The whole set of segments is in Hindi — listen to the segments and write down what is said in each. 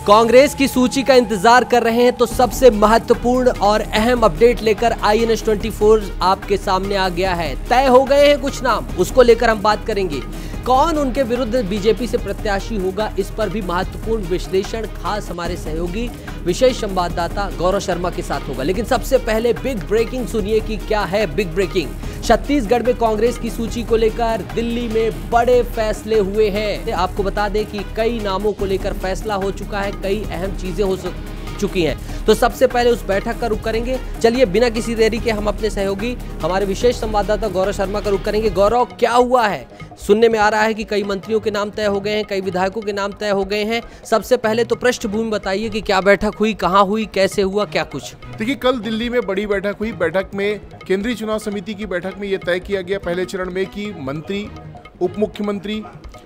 कांग्रेस की सूची का इंतजार कर रहे हैं तो सबसे महत्वपूर्ण और अहम अपडेट लेकर INS24 आपके सामने आ गया है। तय हो गए हैं कुछ नाम, उसको लेकर हम बात करेंगे। कौन उनके विरुद्ध बीजेपी से प्रत्याशी होगा, इस पर भी महत्वपूर्ण विश्लेषण खास हमारे सहयोगी विशेष संवाददाता गौरव शर्मा के साथ होगा। लेकिन सबसे पहले बिग ब्रेकिंग सुनिए कि क्या है बिग ब्रेकिंग। छत्तीसगढ़ में कांग्रेस की सूची को लेकर दिल्ली में बड़े फैसले हुए हैं। आपको बता दें कि कई नामों को लेकर फैसला हो चुका है, कई अहम चीजें हो चुकी हैं। तो सबसे पहले उस बैठक का रुख करेंगे। चलिए बिना किसी देरी के हम अपने सहयोगी हमारे विशेष संवाददाता गौरव शर्मा का रुख करेंगे। गौरव, क्या हुआ है? सुनने में आ रहा है कि कई मंत्रियों के नाम तय हो गए हैं, कई विधायकों के नाम तय हो गए हैं। सबसे पहले तो पृष्ठभूमि बताइए कि क्या बैठक हुई, कहां हुई, कैसे हुआ, क्या कुछ? देखिए, कल दिल्ली में बड़ी बैठक हुई। बैठक में केंद्रीय चुनाव समिति की बैठक में यह तय किया गया पहले चरण में कि मंत्री, उप मुख्यमंत्री,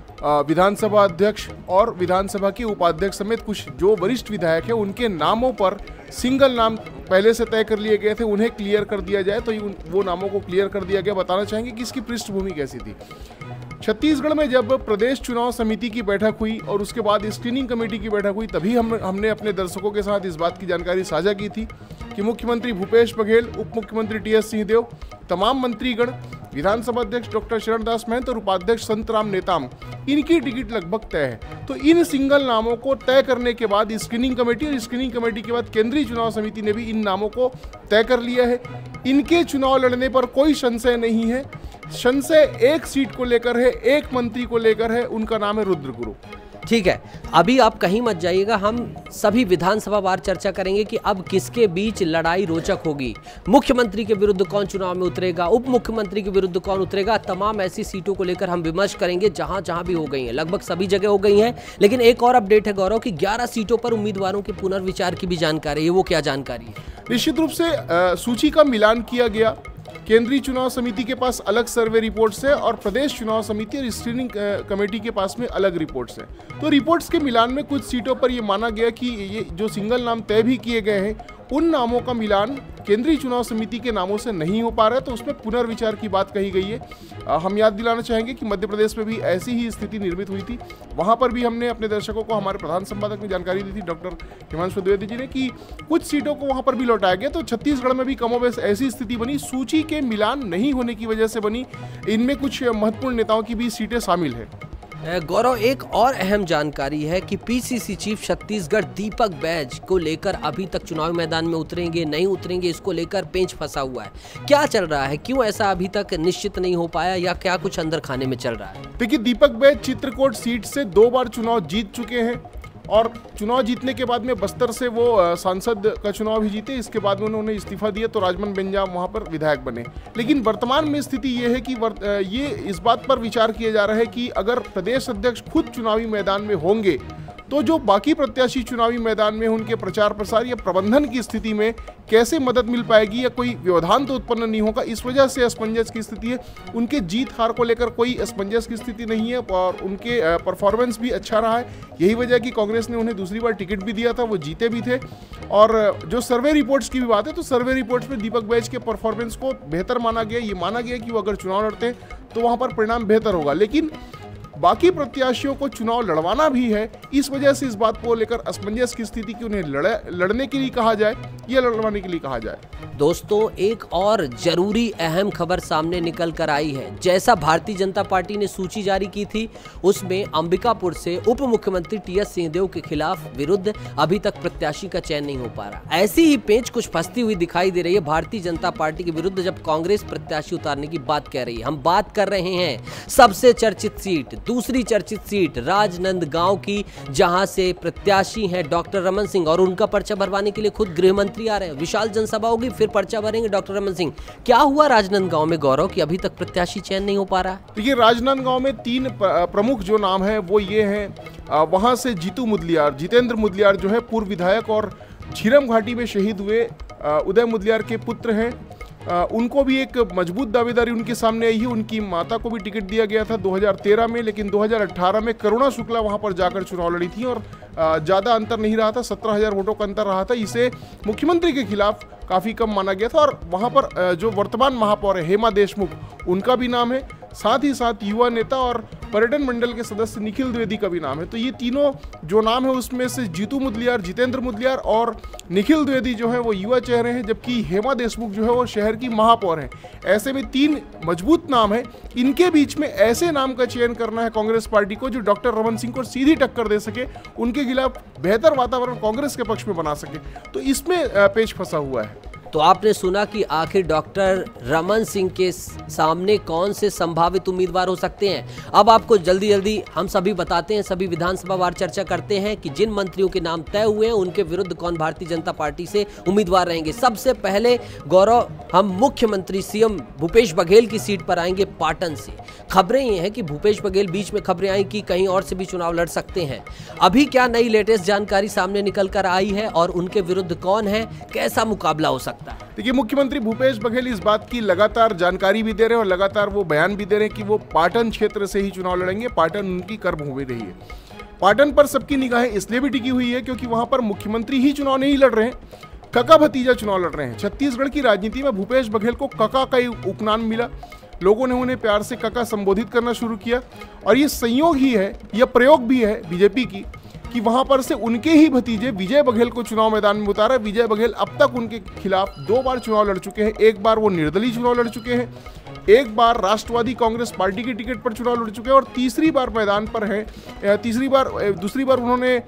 विधानसभा अध्यक्ष और विधानसभा के उपाध्यक्ष समेत कुछ जो वरिष्ठ विधायक हैं उनके नामों पर सिंगल नाम पहले से तय कर लिए गए थे, उन्हें क्लियर कर दिया जाए। तो वो नामों को क्लियर कर दिया गया। बताना चाहेंगे कि इसकी पृष्ठभूमि कैसी थी। छत्तीसगढ़ में जब प्रदेश चुनाव समिति की बैठक हुई और उसके बाद स्क्रीनिंग कमेटी की बैठक हुई, तभी हमने अपने दर्शकों के साथ इस बात की जानकारी साझा की थी कि मुख्यमंत्री भूपेश बघेल, उप मुख्यमंत्री TS सिंहदेव, तमाम मंत्रीगण, विधानसभा अध्यक्ष डॉक्टर शरणदास महंत और उपाध्यक्ष संतराम नेताम, इनकी टिकट लगभग तय है। तो इन सिंगल नामों को तय करने के बाद स्क्रीनिंग कमेटी और स्क्रीनिंग कमेटी के बाद केंद्रीय चुनाव समिति ने भी इन नामों को तय कर लिया है। इनके चुनाव लड़ने पर कोई संशय नहीं है। संशय एक सीट को लेकर है, एक मंत्री को लेकर है, उनका नाम है रुद्रगुरु। ठीक है, अभी आप कहीं मत जाइएगा, हम सभी विधानसभा वार चर्चा करेंगे कि अब किसके बीच लड़ाई रोचक होगी। मुख्यमंत्री के विरुद्ध कौन चुनाव में उतरेगा, उप मुख्यमंत्री के विरुद्ध कौन उतरेगा, तमाम ऐसी सीटों को लेकर हम विमर्श करेंगे जहां जहां भी हो गई हैं, लगभग सभी जगह हो गई हैं। लेकिन एक और अपडेट है गौरव कि 11 सीटों पर उम्मीदवारों के पुनर्विचार की भी जानकारी है। वो क्या जानकारी है? निश्चित रूप से सूची का मिलान किया गया। केंद्रीय चुनाव समिति के पास अलग सर्वे रिपोर्ट्स है और प्रदेश चुनाव समिति और स्क्रीनिंग कमेटी के पास में अलग रिपोर्ट्स हैं। तो रिपोर्ट्स के मिलान में कुछ सीटों पर यह माना गया कि ये जो सिंगल नाम तय भी किए गए हैं, उन नामों का मिलान केंद्रीय चुनाव समिति के नामों से नहीं हो पा रहा है, तो उसमें पुनर्विचार की बात कही गई है। हम याद दिलाना चाहेंगे कि मध्य प्रदेश में भी ऐसी ही स्थिति निर्मित हुई थी। वहां पर भी हमने अपने दर्शकों को, हमारे प्रधान संपादक ने जानकारी दी थी, डॉक्टर हिमांशु द्विवेदी जी ने, कि कुछ सीटों को वहां पर भी लौटाया गया। तो छत्तीसगढ़ में भी कमोबेश ऐसी स्थिति बनी, सूची के मिलान नहीं होने की वजह से बनी। इनमें कुछ महत्वपूर्ण नेताओं की भी सीटें शामिल है। गौरव, एक और अहम जानकारी है कि PCC चीफ छत्तीसगढ़ दीपक बैज को लेकर अभी तक चुनावी मैदान में उतरेंगे नहीं उतरेंगे, इसको लेकर पेंच फंसा हुआ है। क्या चल रहा है, क्यों ऐसा अभी तक निश्चित नहीं हो पाया, या क्या कुछ अंदर खाने में चल रहा है? देखिए, दीपक बैज चित्रकोट सीट से 2 बार चुनाव जीत चुके हैं और चुनाव जीतने के बाद में बस्तर से वो सांसद का चुनाव भी जीते। इसके बाद में उन्होंने इस्तीफा दिया तो राजमन बेंजाम वहां पर विधायक बने। लेकिन वर्तमान में स्थिति ये है कि ये इस बात पर विचार किया जा रहा है कि अगर प्रदेश अध्यक्ष खुद चुनावी मैदान में होंगे तो जो बाकी प्रत्याशी चुनावी मैदान में उनके प्रचार प्रसार या प्रबंधन की स्थिति में कैसे मदद मिल पाएगी या कोई व्यवधान तो उत्पन्न नहीं होगा। इस वजह से असमंजस की स्थिति है। उनके जीत हार को लेकर कोई असमंजस की स्थिति नहीं है और उनके परफॉर्मेंस भी अच्छा रहा है। यही वजह कि कांग्रेस ने उन्हें दूसरी बार टिकट भी दिया था, वो जीते भी थे। और जो सर्वे रिपोर्ट्स की भी बात है, तो सर्वे रिपोर्ट्स में दीपक बैज के परफॉर्मेंस को बेहतर माना गया। ये माना गया कि वो अगर चुनाव लड़ते हैं तो वहाँ पर परिणाम बेहतर होगा। लेकिन बाकी प्रत्याशियों को चुनाव लड़वाना भी है, इस वजह से इस बात को लेकर असमंजस की स्थिति कि उन्हें लड़ने के लिए कहा जाए या लड़वाने के लिए कहा जाए। दोस्तों, एक और जरूरी अहम खबर सामने निकल कर आई है। जैसा भारतीय जनता पार्टी ने सूची जारी की थी, उसमें अंबिकापुर से उप मुख्यमंत्री TS सिंहदेव के खिलाफ विरुद्ध अभी तक प्रत्याशी का चयन नहीं हो पा रहा। ऐसी ही पेंच कुछ फंसती हुई दिखाई दे रही है भारतीय जनता पार्टी के विरुद्ध जब कांग्रेस प्रत्याशी उतारने की बात कह रही है। हम बात कर रहे हैं सबसे चर्चित सीट, दूसरी चर्चित सीट राजनांदगांव की, जहां से प्रत्याशी हैं डॉक्टर रमन सिंह और उनका पर्चा भरवाने के लिए खुद गृह मंत्री आ रहे हैं। विशाल जनसभा होगी, फिर पर्चा भरेंगे डॉक्टर रमन सिंह। क्या हुआ राजनांदगांव में गौरव कि अभी तक प्रत्याशी चयन नहीं हो पा रहा? देखिए, राजनांदगांव में 3 प्रमुख जो नाम हैं वो ये हैं। वहां से जितेंद्र मुदलियार जो है पूर्व विधायक और झीरम घाटी में शहीद हुए उदय मुदलियार के पुत्र हैं। उनको भी एक मजबूत दावेदारी उनके सामने आई है। उनकी माता को भी टिकट दिया गया था 2013 में, लेकिन 2018 में करुणा शुक्ला वहां पर जाकर चुनाव लड़ी थी और ज़्यादा अंतर नहीं रहा था, 17,000 वोटों का अंतर रहा था। इसे मुख्यमंत्री के खिलाफ काफ़ी कम माना गया था। और वहां पर जो वर्तमान महापौर है हेमा देशमुख, उनका भी नाम है। साथ ही साथ युवा नेता और पर्यटन मंडल के सदस्य निखिल द्विवेदी का भी नाम है। तो ये तीनों जो नाम है उसमें से जीतू मुदलियार, जितेंद्र मुदलियार और निखिल द्विवेदी जो है वो युवा चेहरे हैं, जबकि हेमा देशमुख जो है वो शहर की महापौर है। ऐसे में 3 मजबूत नाम है। इनके बीच में ऐसे नाम का चयन करना है कांग्रेस पार्टी को जो डॉक्टर रमन सिंह को सीधी टक्कर दे सके, उनके खिलाफ बेहतर वातावरण कांग्रेस के पक्ष में बना सके। तो इसमें पेच फंसा हुआ है। तो आपने सुना कि आखिर डॉक्टर रमन सिंह के सामने कौन से संभावित उम्मीदवार हो सकते हैं। अब आपको जल्दी जल्दी हम सभी बताते हैं, सभी विधानसभा वार चर्चा करते हैं कि जिन मंत्रियों के नाम तय हुए हैं उनके विरुद्ध कौन भारतीय जनता पार्टी से उम्मीदवार रहेंगे। सबसे पहले गौरव, हम मुख्यमंत्री सीएम भूपेश बघेल की सीट पर आएंगे पाटन से। खबरें ये हैं कि भूपेश बघेल, बीच में खबरें आई कि कहीं और से भी चुनाव लड़ सकते हैं। अभी क्या नई लेटेस्ट जानकारी सामने निकल कर आई है और उनके विरुद्ध कौन है, कैसा मुकाबला हो सकता है? देखिए, मुख्यमंत्री भूपेश बघेल इस बात की लगातार जानकारी भी दे रहे हैं और लगातार वो बयान भी दे रहे हैं कि वो पाटन क्षेत्र से ही चुनाव लड़ेंगे। पाटन उनकी कर्मभूमि रही है। पाटन पर सबकी निगाहें इसलिए भी टिकी हुई है क्योंकि वहां पर मुख्यमंत्री ही चुनाव नहीं लड़ रहे हैं, कका भतीजा चुनाव लड़ रहे हैं। छत्तीसगढ़ की राजनीति में भूपेश बघेल को कका का उपनाम मिला। लोगों ने उन्हें प्यार से कका संबोधित करना शुरू किया और ये संयोग ही है, यह प्रयोग भी है बीजेपी की कि वहां पर से उनके ही भतीजे विजय बघेल को चुनाव मैदान में उतारा। विजय बघेल अब तक उनके खिलाफ 2 बार चुनाव लड़ चुके हैं। एक बार वो निर्दलीय चुनाव लड़ चुके हैं, एक बार राष्ट्रवादी कांग्रेस पार्टी की टिकट पर चुनाव लड़ चुके हैं और तीसरी बार मैदान पर है। दूसरी बार उन्होंने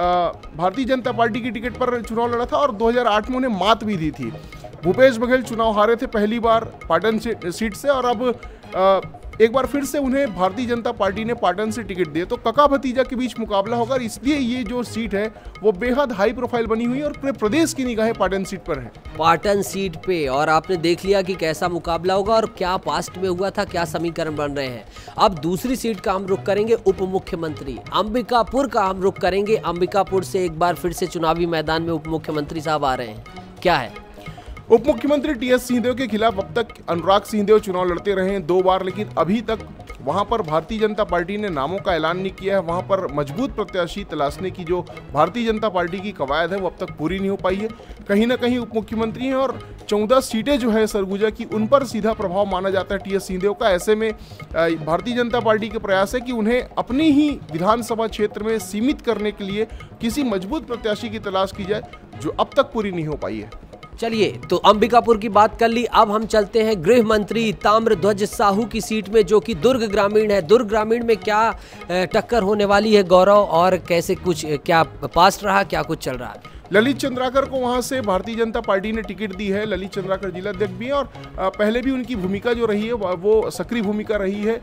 भारतीय जनता पार्टी की टिकट पर चुनाव लड़ा था और 2008 में उन्हें मात भी दी थी। भूपेश बघेल चुनाव हारे थे पहली बार पाटन सीट से और अब एक बार फिर से उन्हें भारतीय जनता पार्टी ने पाटन से टिकट दिए। तो कका भतीजा के बीच मुकाबला होगा, इसलिए ये जो सीट है वो बेहद हाई प्रोफाइल बनी हुई है और पूरे प्रदेश की निगाहें पाटन सीट पर है। पाटन सीट पे, और आपने देख लिया कि कैसा मुकाबला होगा और क्या पास्ट में हुआ था, क्या समीकरण बन रहे हैं। अब दूसरी सीट का हम रुख करेंगे, उप मुख्यमंत्री अंबिकापुर का हम रुख करेंगे। अंबिकापुर से एक बार फिर से चुनावी मैदान में उप मुख्यमंत्री साहब आ रहे हैं, क्या है? उप मुख्यमंत्री टीएस सिंहदेव के खिलाफ अब तक अनुराग सिंहदेव चुनाव लड़ते रहे हैं 2 बार, लेकिन अभी तक वहां पर भारतीय जनता पार्टी ने नामों का ऐलान नहीं किया है। वहां पर मजबूत प्रत्याशी तलाशने की जो भारतीय जनता पार्टी की कवायद है वो अब तक पूरी नहीं हो पाई है। कहीं ना कहीं उप मुख्यमंत्री हैं और 14 सीटें जो है सरगुजा की, उन पर सीधा प्रभाव माना जाता है टीएस सिंहदेव का। ऐसे में भारतीय जनता पार्टी के प्रयास है कि उन्हें अपनी ही विधानसभा क्षेत्र में सीमित करने के लिए किसी मजबूत प्रत्याशी की तलाश की जाए, जो अब तक पूरी नहीं हो पाई है। चलिए, तो अंबिकापुर की बात कर ली, अब हम चलते हैं गृह मंत्री ताम्रध्वज साहू की सीट में, जो कि दुर्ग ग्रामीण है। दुर्ग ग्रामीण में क्या टक्कर होने वाली है गौरव, और कैसे कुछ, क्या पास्ट रहा, क्या कुछ चल रहा है? ललित चंद्राकर को वहां से भारतीय जनता पार्टी ने टिकट दी है। ललित चंद्राकर जिलाध्यक्ष भी हैं और पहले भी उनकी भूमिका जो रही है वो सक्रिय भूमिका रही है।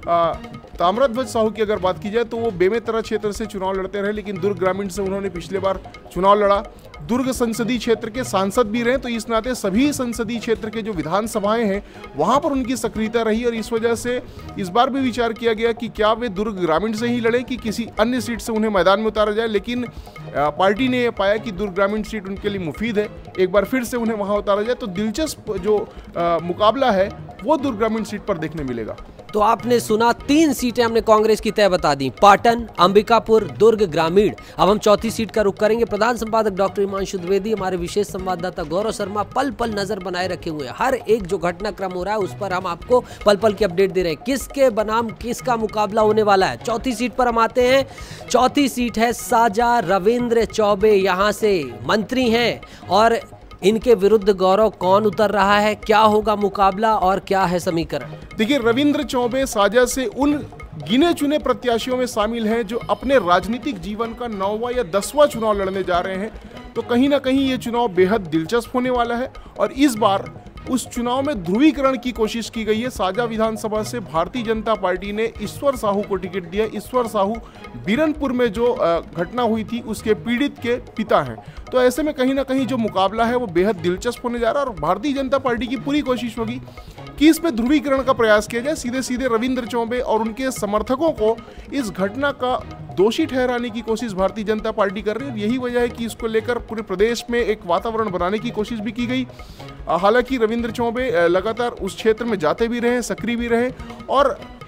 ताम्रध्वज साहू की अगर बात की जाए तो वो बेमेतरा क्षेत्र से चुनाव लड़ते रहे, लेकिन दुर्ग ग्रामीण से उन्होंने पिछले बार चुनाव लड़ा। दुर्ग संसदीय क्षेत्र के सांसद भी रहे, तो इस नाते सभी संसदीय क्षेत्र के जो विधानसभाएं हैं वहां पर उनकी सक्रियता रही और इस वजह से इस बार भी विचार किया गया कि क्या वे दुर्ग ग्रामीण से ही लड़े कि किसी अन्य सीट से उन्हें मैदान में उतारा जाए। लेकिन पार्टी ने पाया कि दुर्ग ग्रामीण सीट उनके लिए मुफीद है, एक बार फिर से उन्हें वहां उतारा जाए। तो दिलचस्प जो मुकाबला है वो दुर्ग ग्रामीण सीट पर देखने मिलेगा। तो आपने सुना, 3 सीटें हमने कांग्रेस की तय बता दी, पाटन, अंबिकापुर, दुर्ग ग्रामीण। अब हम चौथी सीट का रुख करेंगे। प्रधान संपादक डॉक्टर हिमांशु द्विवेदी, हमारे विशेष संवाददाता गौरव शर्मा पल पल नजर बनाए रखे हुए हैं। हर एक जो घटनाक्रम हो रहा है उस पर हम आपको पल पल की अपडेट दे रहे हैं। किसके बनाम किसका मुकाबला होने वाला है। चौथी सीट पर हम आते हैं। चौथी सीट है साजा रविंद्र चौबे, यहाँ से मंत्री हैं और इनके विरुद्ध गौरव कौन उतर रहा है, क्या होगा मुकाबला और क्या है समीकरण? देखिए, रविंद्र चौबे साजा से उन गिने चुने प्रत्याशियों में शामिल हैं जो अपने राजनीतिक जीवन का 9वां या 10वां चुनाव लड़ने जा रहे हैं। तो कहीं ना कहीं ये चुनाव बेहद दिलचस्प होने वाला है और इस बार उस चुनाव में ध्रुवीकरण की कोशिश की गई है। साजा विधानसभा से भारतीय जनता पार्टी ने ईश्वर साहू को टिकट दिया। ईश्वर साहू बीरनपुर में जो घटना हुई थी उसके पीड़ित के पिता हैं। तो ऐसे में कहीं ना कहीं जो मुकाबला है वो बेहद दिलचस्प होने जा रहा है और भारतीय जनता पार्टी की पूरी कोशिश होगी कि इसमें ध्रुवीकरण का प्रयास किया जाए। सीधे सीधे रविंद्र चौबे और उनके समर्थकों को इस घटना का दोषी ठहराने की कोशिश भारतीय जनता पार्टी कर रही है। यही वजह है कि इसको लेकर पूरे प्रदेश में एक वातावरण बनाने की कोशिश भी की गई। हालांकि रविंद्र चौबे लगातार उस क्षेत्र में जाते भी रहे, सक्रिय भी रहे और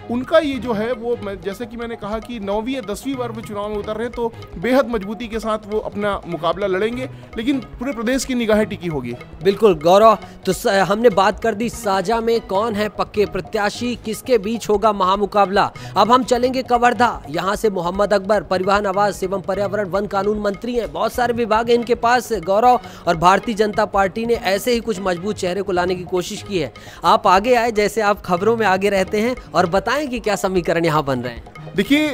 उनका ये जो है वो जैसे कि मैंने कहा कि 9वीं या 10वीं बार वे चुनाव में उतर रहे हैं, तो बेहद मजबूती के साथ वो अपना मुकाबला लड़ेंगे, लेकिन पूरे प्रदेश की निगाहें टिकी होगी। बिल्कुल गौरव, तो हमने बात कर दी साजा में कौन है पक्के प्रत्याशी, किसके बीच होगा महामुकाबला। अब हम चलेंगे कवर्धा, यहाँ से मोहम्मद अकबर परिवहन, आवास एवं पर्यावरण वन कानून मंत्री हैं, बहुत सारे विभाग हैं इनके पास गौरव, और भारतीय जनता पार्टी ने ऐसे ही कुछ मजबूत चेहरे को लाने की कोशिश की है। आप आगे आए, जैसे आप खबरों में आगे रहते हैं, और बताएं कि क्या समीकरण यहाँ बन रहे हैं। देखिए,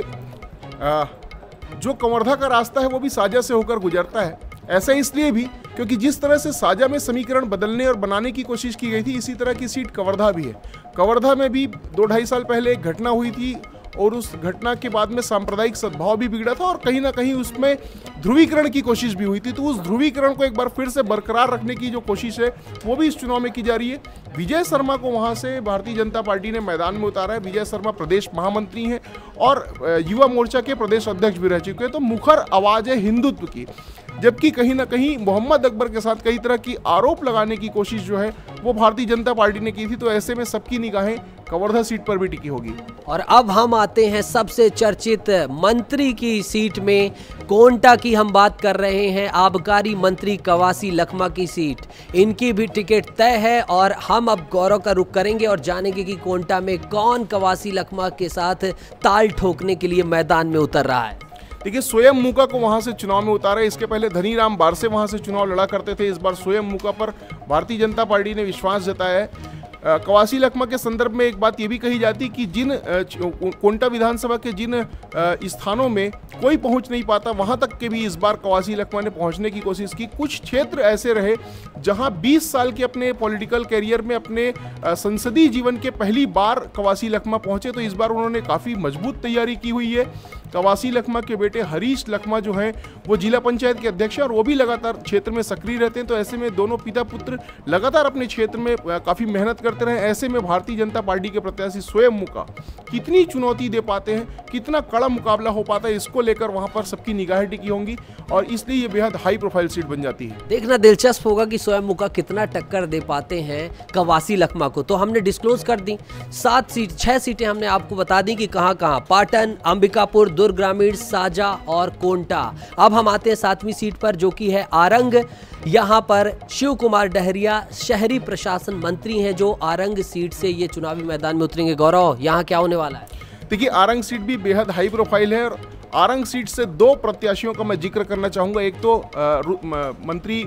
जो कवर्धा का रास्ता है वो भी साजा से होकर गुजरता है। ऐसा इसलिए भी क्योंकि जिस तरह से साजा में समीकरण बदलने और बनाने की कोशिश की गई थी, इसी तरह की सीट कवर्धा भी है। कवर्धा में भी 2-2.5 साल पहले एक घटना हुई थी, और उस घटना के बाद में सांप्रदायिक सद्भाव भी बिगड़ा था, और कहीं ना कहीं उसमें ध्रुवीकरण की कोशिश भी हुई थी। तो उस ध्रुवीकरण को एक बार फिर से बरकरार रखने की जो कोशिश है वो भी इस चुनाव में की जा रही है। विजय शर्मा को वहां से भारतीय जनता पार्टी ने मैदान में उतारा है। विजय शर्मा प्रदेश महामंत्री हैं और युवा मोर्चा के प्रदेश अध्यक्ष भी रह चुके हैं, तो मुखर आवाज है हिंदुत्व की। जबकि कहीं ना कहीं मोहम्मद अकबर के साथ कई तरह की आरोप लगाने की कोशिश जो है वो भारतीय जनता पार्टी ने की थी, तो ऐसे में सबकी निगाहें कवर्धा सीट पर भी टिकी होगी। और अब हम आते हैं सबसे चर्चित मंत्री की सीट में, कोंटा की हम बात कर रहे हैं, आबकारी मंत्री कवासी लखमा की सीट, इनकी भी टिकट तय है। और हम अब गौरव का रुख करेंगे और जानेंगे कि कोंटा में कौन कवासी लखमा के साथ ताल ठोकने के लिए मैदान में उतर रहा है। देखिए, स्वयं मुका को वहां से चुनाव में उतारा। इसके पहले धनीराम बारसे वहां से चुनाव लड़ा करते थे। इस बार स्वयं मुका पर भारतीय जनता पार्टी ने विश्वास जताया है। कवासी लखमा के संदर्भ में एक बात ये भी कही जाती कि जिन कोंटा विधानसभा के जिन स्थानों में कोई पहुंच नहीं पाता, वहां तक के भी इस बार कवासी लखमा ने पहुंचने की कोशिश की। कुछ क्षेत्र ऐसे रहे जहां 20 साल के अपने पॉलिटिकल कैरियर में, अपने संसदीय जीवन के पहली बार कवासी लखमा पहुंचे, तो इस बार उन्होंने काफ़ी मजबूत तैयारी की हुई है। कवासी लखमा के बेटे हरीश लखमा जो हैं वो जिला पंचायत के अध्यक्ष हैं और वो भी लगातार क्षेत्र में सक्रिय रहते हैं। तो ऐसे में दोनों पिता पुत्र लगातार अपने क्षेत्र में काफ़ी मेहनत करते रहे। ऐसे में भारतीय जनता पार्टी के प्रत्याशी स्वयं मुका कितनी चुनौती दे पाते हैं, कितना कड़ा मुकाबला हो पाता है, इसको लेकर वहां पर सबकी निगाहें टिकी होंगी, और इसलिए ये बेहद हाई प्रोफाइल सीट बन जाती है। देखना दिलचस्प होगा कि स्वयं मुका कितना टक्कर दे पाते हैं कवासी लखमा को। तो हमने डिस्क्लोज कर दी 6 सीटें हमने आपको बता दी कि कहां कहां, पाटन, अंबिकापुर, दुर्ग ग्रामीण, साजा और कोंटा। अब हम आते हैं 7वीं सीट पर, जो कि है आरंग। यहाँ पर शिव कुमार डहरिया शहरी प्रशासन मंत्री हैं, जो आरंग सीट से ये चुनावी मैदान में उतरेंगे। गौरव, यहाँ क्या होने वाला है? देखिए, आरंग सीट भी बेहद हाई प्रोफाइल है, और आरंग सीट से 2 प्रत्याशियों का मैं जिक्र करना चाहूंगा। एक तो मंत्री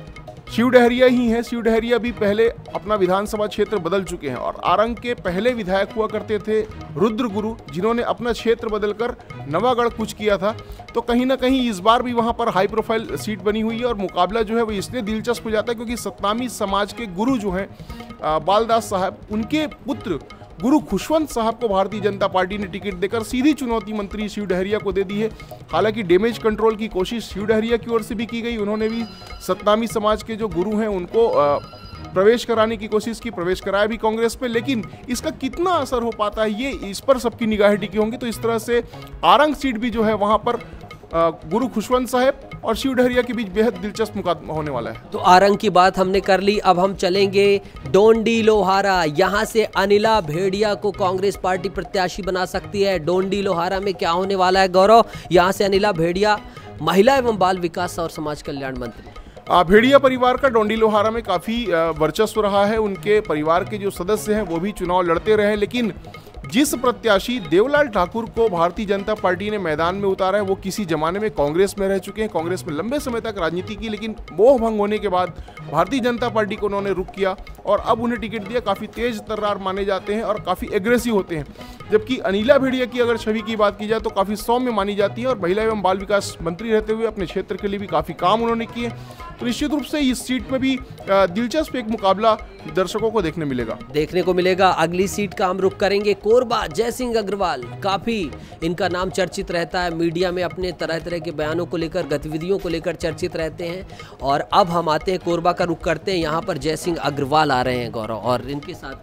शिव डहरिया ही हैं। शिव डहरिया भी पहले अपना विधानसभा क्षेत्र बदल चुके हैं, और आरंग के पहले विधायक हुआ करते थे रुद्र गुरु, जिन्होंने अपना क्षेत्र बदलकर नवागढ़ कूच किया था। तो कहीं ना कहीं इस बार भी वहां पर हाई प्रोफाइल सीट बनी हुई है, और मुकाबला जो है वो इसलिए दिलचस्प हो जाता है क्योंकि सतनामी समाज के गुरु जो हैं बालदास साहब, उनके पुत्र गुरु खुशवंत साहब को भारतीय जनता पार्टी ने टिकट देकर सीधी चुनौती मंत्री शिव डहरिया को दे दी है। हालांकि डैमेज कंट्रोल की कोशिश शिव डहरिया की ओर से भी की गई। उन्होंने भी सतनामी समाज के जो गुरु हैं उनको प्रवेश कराने की कोशिश की, प्रवेश कराया भी कांग्रेस पे, लेकिन इसका कितना असर हो पाता है ये इस पर सबकी निगाहें टिकी होंगी। तो इस तरह से आरंग सीट भी जो है वहां पर गुरु खुशवंत साहब और शिव डहरिया के बीच बेहद दिलचस्प मुकाबला होने वाला है। तो आरंग की बात हमने कर ली, अब हम चलेंगे डोंडी लोहारा। यहाँ से अनिला भेड़िया को कांग्रेस पार्टी प्रत्याशी बना सकती है। डोंडी लोहारा में क्या होने वाला है गौरव? यहाँ से अनिला भेड़िया महिला एवं बाल विकास और समाज कल्याण मंत्री। भेड़िया परिवार का डोंडी लोहारा में काफ़ी वर्चस्व रहा है। उनके परिवार के जो सदस्य हैं वो भी चुनाव लड़ते रहे, लेकिन जिस प्रत्याशी देवलाल ठाकुर को भारतीय जनता पार्टी ने मैदान में उतारा है वो किसी जमाने में कांग्रेस में रह चुके हैं, कांग्रेस में लंबे समय तक राजनीति की, लेकिन मोह भंग होने के बाद भारतीय जनता पार्टी को उन्होंने रुख किया और अब उन्हें टिकट दिया। काफ़ी तेज तर्रार माने जाते हैं और काफ़ी एग्रेसिव होते हैं। जबकि अनिला भेड़िया की अगर छवि की बात की जाए तो काफ़ी सौम्य मानी जाती है और महिला एवं बाल विकास मंत्री रहते हुए अपने क्षेत्र के लिए भी काफ़ी काम उन्होंने किए। तो निश्चित रूप से इस सीट में भी दिलचस्प एक मुकाबला दर्शकों को देखने को मिलेगा। अगली सीट का हम रुख करेंगे कोरबा। जयसिंह अग्रवाल, काफी इनका नाम चर्चित रहता है, मीडिया में अपने तरह तरह के बयानों को लेकर, गतिविधियों को लेकर चर्चित रहते हैं। और अब हम आते हैं कोरबा का रुख करते हैं, यहाँ पर जयसिंह अग्रवाल आ रहे हैं गौरव, और इनके साथ क्या?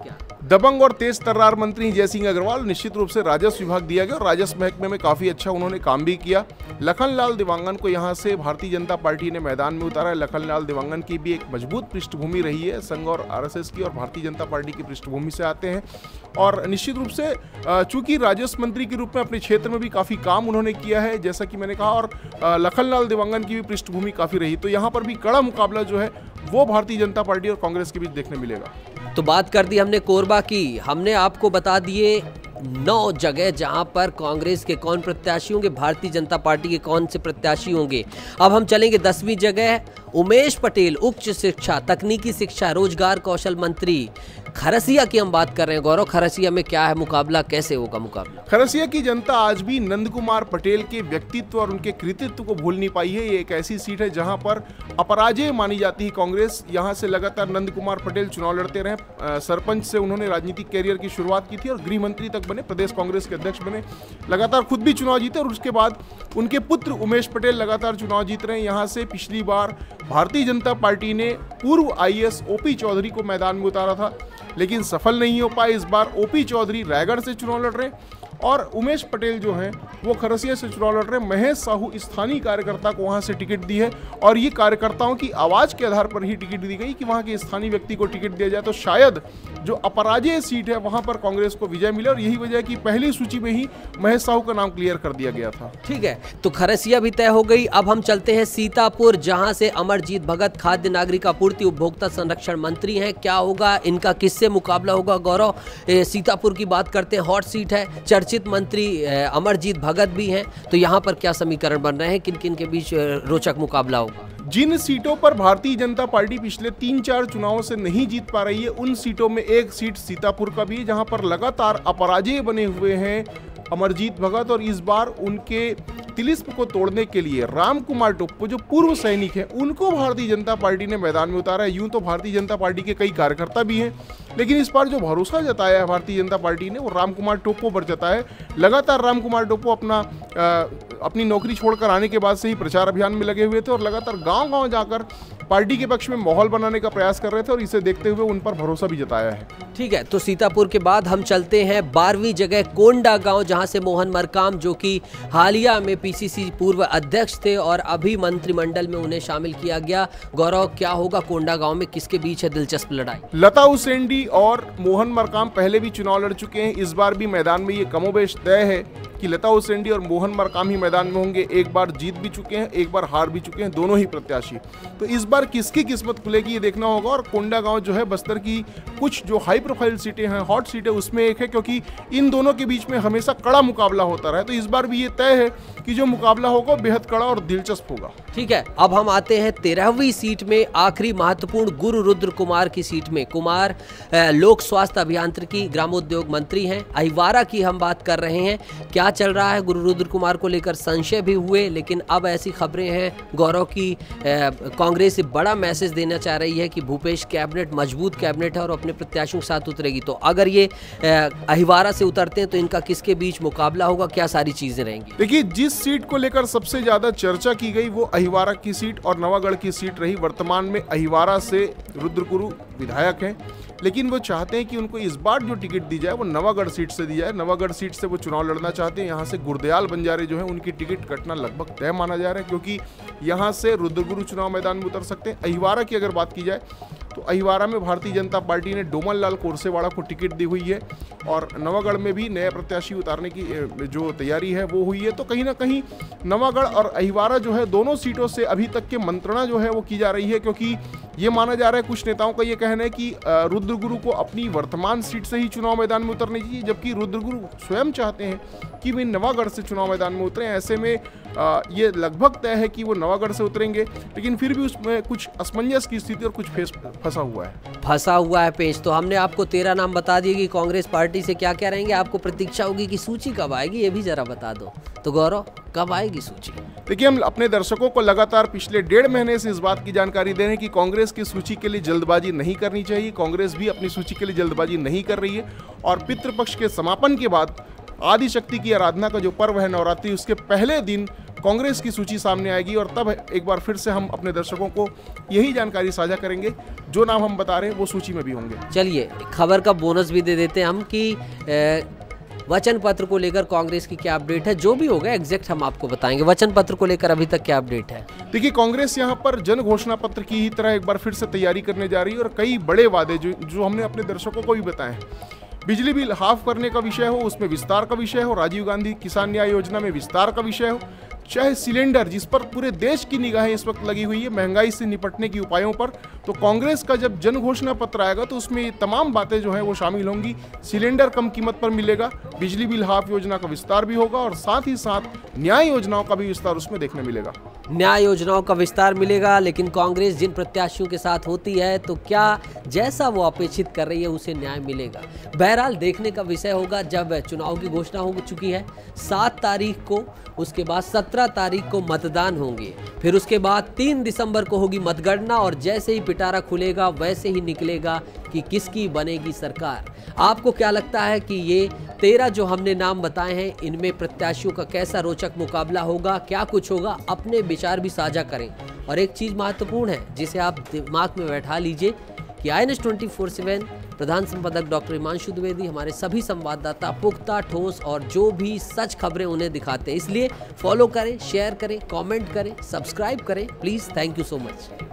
दबंग और तेज तर्रार मंत्री जय सिंह अग्रवाल, निश्चित रूप से राजस्व विभाग दिया गया और राजस्व महकमे में काफी अच्छा उन्होंने काम भी किया। लखनलाल देवांगन को यहां से भारतीय जनता पार्टी ने मैदान में उतारा है। लखनलाल देवांगन की भी एक मजबूत पृष्ठभूमि रही है, संघ और आरएसएस की, और भारतीय जनता पार्टी की पृष्ठभूमि से आते हैं और निश्चित रूप से चूंकि राजस्व मंत्री के रूप में अपने क्षेत्र में भी काफी काम उन्होंने किया है, जैसा कि मैंने कहा, और लखनलाल देवांगन की भी पृष्ठभूमि काफी रही, तो यहाँ पर भी कड़ा मुकाबला जो है वो भारतीय जनता पार्टी और कांग्रेस के बीच देखने मिलेगा। तो बात कर दी हमने कोरबा की, हमने आपको बता दिए 9 जगह जहां पर कांग्रेस के कौन प्रत्याशी होंगे, भारतीय जनता पार्टी के कौन से प्रत्याशी होंगे। अब हम चलेंगे 10वीं जगह, उमेश पटेल, उच्च शिक्षा, तकनीकी शिक्षा, रोजगार कौशल मंत्री। खरसिया की हम बात कर रहे हैं। गौरव, खरसिया में क्या है मुकाबला, कैसे होगा मुकाबला? खरसिया की जनता आज भी नंद कुमार पटेल के व्यक्तित्व और उनके कृतित्व को भूल नहीं पाई है। ये एक ऐसी सीट है जहां पर अपराजय मानी जाती है कांग्रेस। यहां से लगातार नंद कुमार पटेल चुनाव लड़ते रहे। सरपंच से उन्होंने राजनीतिक कैरियर की शुरुआत की थी और गृह मंत्री तक बने, प्रदेश कांग्रेस के अध्यक्ष बने, लगातार खुद भी चुनाव जीते और उसके बाद उनके पुत्र उमेश पटेल लगातार चुनाव जीत रहे हैं। यहाँ से पिछली बार भारतीय जनता पार्टी ने पूर्व IAS OP चौधरी को मैदान में उतारा था, लेकिन सफल नहीं हो पाए। इस बार OP चौधरी रायगढ़ से चुनाव लड़ रहे हैं और उमेश पटेल जो हैं वो खरसिया से चुनाव लड़ रहे हैं। महेश साहू स्थानीय कार्यकर्ता को वहां से टिकट दी है और ये कार्यकर्ताओं की आवाज के आधार पर ही टिकट दी गई कि वहां के स्थानीय व्यक्ति को टिकट दिया जाए, तो शायद जो अपराजय सीट है वहां पर कांग्रेस को विजय मिले, और यही वजह है कि पहली सूची में ही महेश साहू का नाम क्लियर कर दिया गया था। ठीक है, तो खरसिया भी तय हो गई। अब हम चलते हैं सीतापुर, जहां से अमरजीत भगत खाद्य नागरिक आपूर्ति उपभोक्ता संरक्षण मंत्री हैं। क्या होगा इनका, किससे मुकाबला होगा? गौरव, सीतापुर की बात करते हैं, हॉट सीट है, चर्चित मंत्री अमरजीत भगत भी हैं, तो यहाँ पर क्या समीकरण बन रहे हैं, किन किन के बीच रोचक मुकाबला होगा? जिन सीटों पर भारतीय जनता पार्टी पिछले 3-4 चुनावों से नहीं जीत पा रही है, उन सीटों में एक सीट सीतापुर का भी है, जहां पर लगातार अपराजय बने हुए हैं अमरजीत भगत, और इस बार उनके तिलिस्म को तोड़ने के लिए राम कुमार टोप्पो जो पूर्व सैनिक हैं उनको भारतीय जनता पार्टी ने मैदान में उतारा है। यूं तो भारतीय जनता पार्टी के कई कार्यकर्ता भी हैं, लेकिन इस बार जो भरोसा जताया है भारतीय जनता पार्टी ने वो राम कुमार टोप्पो पर जताया है। लगातार राम कुमार टोप्पो अपनी नौकरी छोड़कर आने के बाद से ही प्रचार अभियान में लगे हुए थे और लगातार गांव-गांव जाकर पार्टी के पक्ष में माहौल बनाने का प्रयास कर रहे थे, और इसे देखते हुए उन पर भरोसा भी जताया है। ठीक है, तो सीतापुर के बाद हम चलते हैं 12वीं जगह, कोंडा गांव, जहां से मोहन मरकाम, जो कि हालिया में PCC पूर्व अध्यक्ष थे और अभी मंत्रिमंडल में उन्हें शामिल किया गया। गौरव, क्या होगा कोंडा गांव में, किसके बीच है दिलचस्प लड़ाई? लता उसेंडी और मोहन मरकाम पहले भी चुनाव लड़ चुके हैं, इस बार भी मैदान में ये कमोबेश तय है कि लता उसेंडी और मोहन मरकाम ही मैदान में होंगे। एक बार जीत भी चुके हैं, एक बार हार भी चुके हैं दोनों ही प्रत्याशी, तो इस बार किसकी किस्मत खुलेगी ये देखना होगा। और कोंडा गांव जो है बस्तर की कुछ जो हाई प्रोफाइल सीटें हैं, हॉट सीटें, उसमें एक है, क्योंकि इन दोनों के बीच में हमेशा कड़ा मुकाबला होता रहा है, तो इस बार भी ये तय है कि जो मुकाबला होगा बेहद कड़ा और दिलचस्प होगा। ठीक है, अब हम आते हैं 13वीं सीट में, आखिरी महत्वपूर्ण गुरु रुद्र कुमार की सीट में। कुमार लोक स्वास्थ्य अभियांत्रिकी ग्रामोद्योग मंत्री हैं। अहिवारा की हम बात कर रहे हैं, क्या चल रहा है? गुरु रुद्र कुमार को लेकर संशय भी हुए, लेकिन अब ऐसी खबरें हैं गौरव की कांग्रेस से बड़ा मैसेज देना चाह रही है कि भूपेश कैबिनेट मजबूत कैबिनेट है और अपने प्रत्याशियों के साथ उतरेगी। तो अगर ये अहिवारा से उतरते हैं तो इनका किसके बीच मुकाबला होगा, क्या सारी चीजें रहेंगी? देखिए, जिस सीट को लेकर सबसे ज्यादा चर्चा की गई वो अहिवारा की सीट और नवागढ़ की सीट रही। वर्तमान में अहिवारा से रुद्रगुरु विधायक हैं, लेकिन वो चाहते हैं कि उनको इस बार जो टिकट दी जाए वो नवागढ़ सीट से दी जाए। नवागढ़ सीट से वो चुनाव लड़ना चाहते हैं। यहाँ से गुरदयाल बंजारे जो है उनकी टिकट कटना लगभग तय माना जा रहा है, क्योंकि यहाँ से रुद्रगुरु चुनाव मैदान में उतर सकते हैं। अहिवारा की अगर बात की जाए तो अहिवारा में भारतीय जनता पार्टी ने डोमन लाल कोरसेवाड़ा को टिकट दी हुई है और नवागढ़ में भी नया प्रत्याशी उतारने की जो तैयारी है वो हुई है। तो कहीं ना कहीं नवागढ़ और अहिवारा जो है दोनों सीटों से अभी तक के मंत्रणा जो है वो की जा रही है, क्योंकि ये माना जा रहा है, कुछ नेताओं का ये कहना है कि रुद्रगुरु को अपनी वर्तमान सीट से ही चुनाव मैदान में उतरनी चाहिए, जबकि रुद्रगुरु स्वयं चाहते हैं कि वे नवागढ़ से चुनाव मैदान में उतरें। ऐसे में ये लगभग तय है कि वो नवागढ़ से उतरेंगे, लेकिन फिर भी उसमें कुछ असमंजस की स्थिति और कुछ फंसा हुआ है पेच। तो हमने आपको 13 नाम बता दिए कि कांग्रेस पार्टी से क्या क्या रहेंगे। आपको प्रतीक्षा होगी कि सूची कब आएगी, ये भी जरा बता दो। तो गौरव, कब आएगी सूची? देखिए, हम अपने दर्शकों को लगातार पिछले 1.5 महीने से इस बात की जानकारी दे रहे हैं कि कांग्रेस की सूची के लिए जल्दबाजी नहीं करनी चाहिए। कांग्रेस भी अपनी सूची के लिए जल्दबाजी नहीं कर रही है और पितृपक्ष के समापन के बाद आदिशक्ति की आराधना का जो पर्व है नवरात्रि, उसके पहले दिन कांग्रेस की सूची सामने आएगी और तब एक बार फिर से हम अपने दर्शकों को यही जानकारी साझा करेंगे। जो नाम हम बता रहे हैं वो सूची में भी होंगे। चलिए खबर का बोनस भी दे देते हैं हम कि वचन पत्र को लेकर कांग्रेस की क्या अपडेट है। जो भी होगा एग्जैक्ट हम आपको बताएंगे। वचन पत्र को लेकर अभी तक क्या अपडेट है? देखिए, कांग्रेस यहाँ पर जन घोषणा पत्र की ही तरह एक बार फिर से तैयारी करने जा रही है और कई बड़े वादे जो हमने अपने दर्शकों को भी बताए हैं। बिजली बिल हाफ करने का विषय हो, उसमें विस्तार का विषय हो, राजीव गांधी किसान न्याय योजना में विस्तार का विषय हो, चाहे सिलेंडर जिस पर पूरे देश की निगाहें इस वक्त लगी हुई है महंगाई से निपटने की उपायों पर, तो कांग्रेस का जब जन घोषणा पत्र आएगा तो उसमें ये तमाम बातें जो है वो शामिल होंगी। सिलेंडर कम कीमत पर मिलेगा, बिजली बिल हाफ योजना का विस्तार भी होगा और साथ ही साथ न्याय योजनाओं का भी विस्तार उसमें देखने मिलेगा। न्याय योजनाओं का विस्तार मिलेगा, लेकिन कांग्रेस जिन प्रत्याशियों के साथ होती है तो क्या जैसा वो अपेक्षित कर रही है उसे न्याय मिलेगा? बहरहाल देखने का विषय होगा जब चुनाव की घोषणा हो चुकी है 7 तारीख को, उसके बाद 17 तारीख को मतदान होंगे, फिर उसके बाद 3 दिसंबर को होगी मतगणना और जैसे ही पिटारा खुलेगा वैसे ही निकलेगा कि किसकी बनेगी सरकार। आपको क्या लगता है कि ये 13 जो हमने नाम बताए हैं इनमें प्रत्याशियों का कैसा रोचक मुकाबला होगा, क्या कुछ होगा? अपने विचार भी साझा करें। और एक चीज महत्वपूर्ण है जिसे आप दिमाग में बैठा लीजिए कि INS 24/7 प्रधान संपादक डॉक्टर हिमांशु द्विवेदी हमारे सभी संवाददाता पुख्ता, ठोस और जो भी सच खबरें उन्हें दिखाते हैं। इसलिए फॉलो करें, शेयर करें, कमेंट करें, सब्सक्राइब करें please. Thank you so much.